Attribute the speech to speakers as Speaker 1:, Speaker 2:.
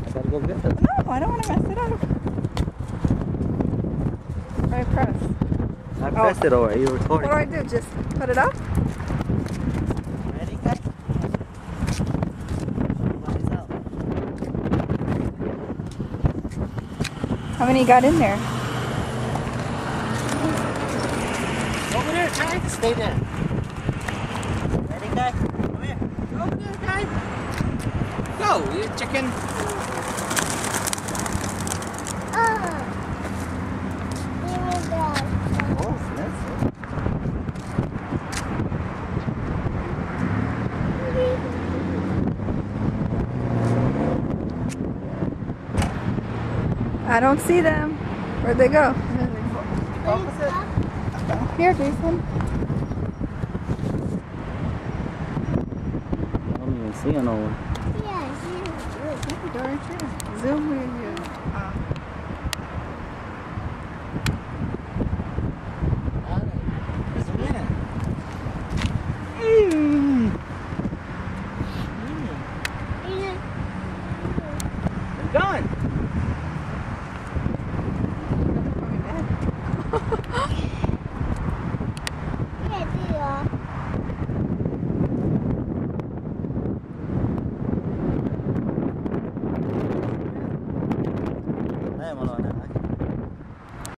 Speaker 1: Gotta go get it.
Speaker 2: No, I don't want to mess it up. I press.
Speaker 1: I pressed it already. You're recording.
Speaker 2: What do I do? Just put it up?
Speaker 1: Ready, guys?
Speaker 2: How many got in there?
Speaker 1: Over there, Ty. Stay there. Ready, guys? Come here. Over there, guys. Go, you chicken.
Speaker 2: I don't see them. Where'd they go? Here, Jason.
Speaker 1: I don't even see no one.
Speaker 2: Yeah, darn sure. Zoom in.